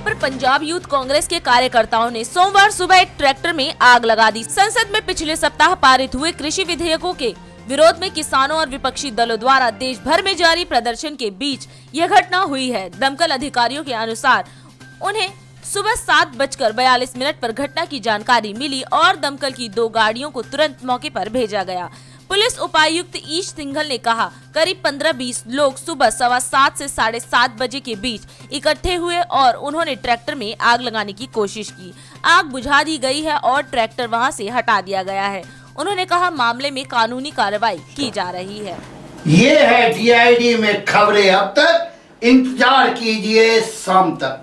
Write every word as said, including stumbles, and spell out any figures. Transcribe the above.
पर पंजाब यूथ कांग्रेस के कार्यकर्ताओं ने सोमवार सुबह एक ट्रैक्टर में आग लगा दी। संसद में पिछले सप्ताह पारित हुए कृषि विधेयकों के विरोध में किसानों और विपक्षी दलों द्वारा देश भर में जारी प्रदर्शन के बीच यह घटना हुई है। दमकल अधिकारियों के अनुसार उन्हें सुबह सात बजकर बयालीस मिनट पर घटना की जानकारी मिली और दमकल की दो गाड़ियों को तुरंत मौके पर भेजा गया। पुलिस उपायुक्त ईश सिंघल ने कहा, करीब पंद्रह बीस लोग सुबह सवा सात से साढ़े सात बजे के बीच इकट्ठे हुए और उन्होंने ट्रैक्टर में आग लगाने की कोशिश की। आग बुझा दी गई है और ट्रैक्टर वहां से हटा दिया गया है। उन्होंने कहा, मामले में कानूनी कार्रवाई की जा रही है। ये है डी आई डी में खबरें। अब तक इंतजार कीजिए शाम तक।